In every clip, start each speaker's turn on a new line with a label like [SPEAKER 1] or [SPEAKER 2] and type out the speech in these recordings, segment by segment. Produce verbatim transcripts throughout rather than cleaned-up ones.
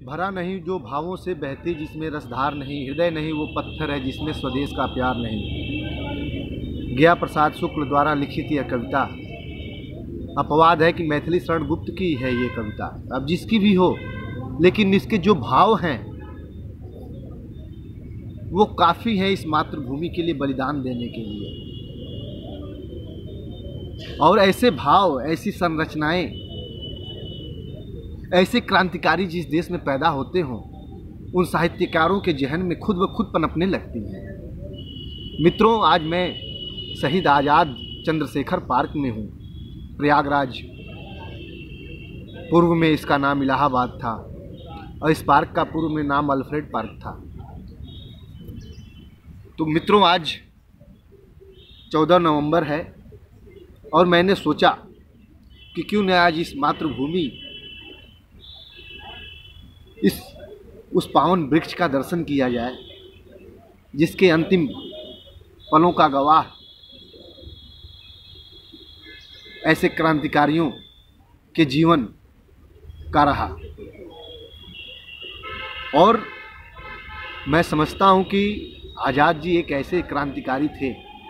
[SPEAKER 1] भरा नहीं जो भावों से बहती, जिसमें रसधार नहीं, हृदय नहीं वो पत्थर है जिसमें स्वदेश का प्यार नहीं। गया प्रसाद शुक्ल द्वारा लिखित यह कविता, अपवाद है कि मैथिली शरण गुप्त की है ये कविता। अब जिसकी भी हो, लेकिन इसके जो भाव हैं वो काफ़ी है इस मातृभूमि के लिए बलिदान देने के लिए। और ऐसे भाव, ऐसी संरचनाएं, ऐसे क्रांतिकारी जिस देश में पैदा होते हों, उन साहित्यकारों के जहन में खुद ब खुद पनपने लगती हैं। मित्रों, आज मैं शहीद आज़ाद चंद्रशेखर पार्क में हूँ, प्रयागराज। पूर्व में इसका नाम इलाहाबाद था और इस पार्क का पूर्व में नाम अल्फ्रेड पार्क था। तो मित्रों, आज चौदह नवंबर है और मैंने सोचा कि क्यों न आज इस मातृभूमि, इस उस पावन वृक्ष का दर्शन किया जाए जिसके अंतिम पलों का गवाह ऐसे क्रांतिकारियों के जीवन का रहा। और मैं समझता हूं कि आज़ाद जी एक ऐसे क्रांतिकारी थे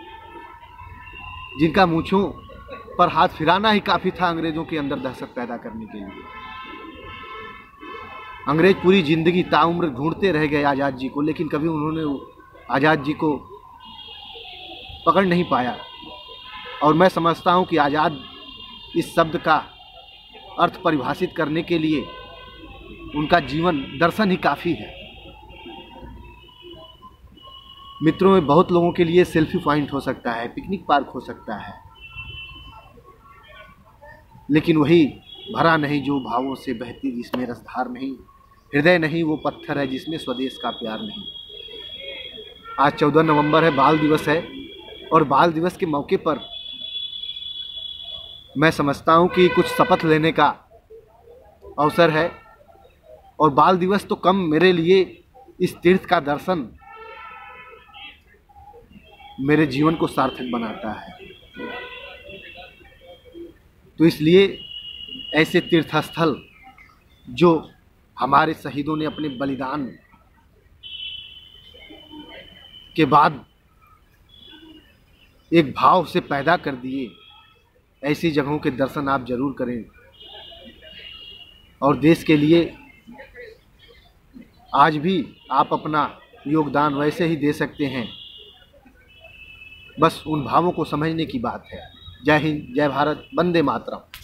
[SPEAKER 1] जिनका मूंछों पर हाथ फिराना ही काफ़ी था अंग्रेज़ों के अंदर दहशत पैदा करने के लिए। अंग्रेज पूरी ज़िंदगी ताउम्र ढूंढते रह गए आज़ाद जी को, लेकिन कभी उन्होंने आज़ाद जी को पकड़ नहीं पाया। और मैं समझता हूं कि आज़ाद इस शब्द का अर्थ परिभाषित करने के लिए उनका जीवन दर्शन ही काफ़ी है। मित्रों, में बहुत लोगों के लिए सेल्फी पॉइंट हो सकता है, पिकनिक पार्क हो सकता है, लेकिन वही भरा नहीं जो भावों से बहती, जिसमें रसधार नहीं, हृदय नहीं वो पत्थर है जिसमें स्वदेश का प्यार नहीं। आज चौदह नवंबर है, बाल दिवस है, और बाल दिवस के मौके पर मैं समझता हूं कि कुछ शपथ लेने का अवसर है। और बाल दिवस तो कम, मेरे लिए इस तीर्थ का दर्शन मेरे जीवन को सार्थक बनाता है। तो इसलिए ऐसे तीर्थस्थल जो हमारे शहीदों ने अपने बलिदान के बाद एक भाव से पैदा कर दिए, ऐसी जगहों के दर्शन आप जरूर करें और देश के लिए आज भी आप अपना योगदान वैसे ही दे सकते हैं। बस उन भावों को समझने की बात है। जय हिंद, जय भारत, वंदे मातरम।